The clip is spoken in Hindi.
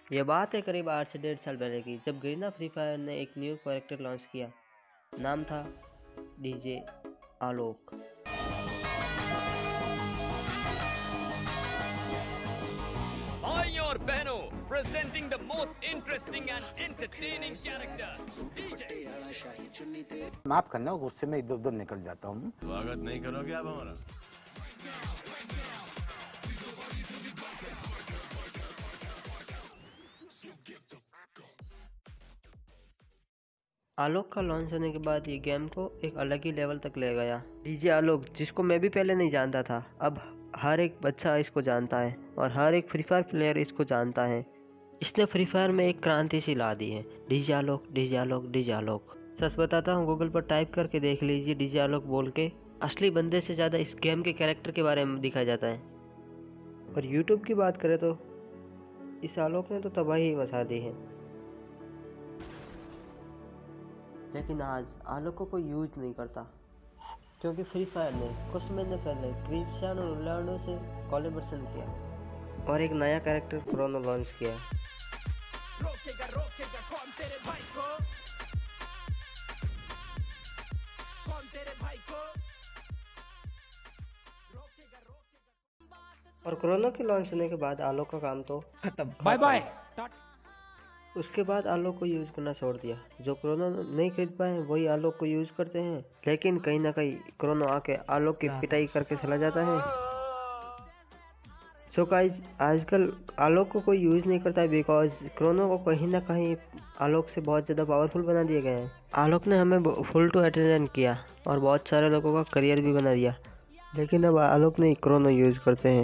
ये बात है करीब 8 से 1.5 साल पहले की, जब गरीना फ्री फायर ने एक न्यू कैरेक्टर लॉन्च किया। नाम था डीजे आलोक। भाइयों और बहनों, presenting the most interesting and entertaining character, DJ। माफ करना, गुस्से में इधर उधर निकल जाता हूँ। स्वागत नहीं करोगे आप हमारा? आलोक का लॉन्च होने के बाद ये गेम को एक अलग ही लेवल तक ले गया। डीजे आलोक, जिसको मैं भी पहले नहीं जानता था, अब हर एक बच्चा इसको जानता है और हर एक फ्री फायर प्लेयर इसको जानता है। इसने फ्री फायर में एक क्रांति सी ला दी है। DJ Alok, DJ Alok, DJ Alok. सच बताता हूँ, गूगल पर टाइप करके देख लीजिए डीजे आलोक बोल के, असली बंदे से ज़्यादा इस गेम के कैरेक्टर के बारे में दिखाया जाता है। और यूट्यूब की बात करें तो इस आलोक ने तो तबाही मचा दी है। लेकिन आज आलोक को कोई यूज नहीं करता, क्योंकि फ्री फायर ने कुछ महीने पहले क्रिस्टियानो रोनाल्डो से कोलैबोरेशन किया और एक नया कैरेक्टर क्रोनो लॉन्च किया। रोकेगा रोकेगा कौन तेरे भाई को? कौन तेरे भाई को? रोकेगा रोकेगा। और क्रोनो के लॉन्च होने के बाद आलोक का काम तो खत्म, बाय बाय। उसके बाद आलोक को यूज करना छोड़ दिया। जो क्रोनो नहीं खरीद पाए वही आलोक को यूज करते हैं, लेकिन कहीं ना कहीं क्रोनो आके आलोक की पिटाई करके चला जाता है। सो गाइस, आजकल आलोक को कोई यूज नहीं करता है, बिकॉज क्रोनो को कहीं ना कहीं आलोक से बहुत ज़्यादा पावरफुल बना दिए गए हैं। आलोक ने हमें फुल टू एंटरटेन किया और बहुत सारे लोगों का करियर भी बना दिया, लेकिन अब आलोक नहीं क्रोनो यूज करते हैं।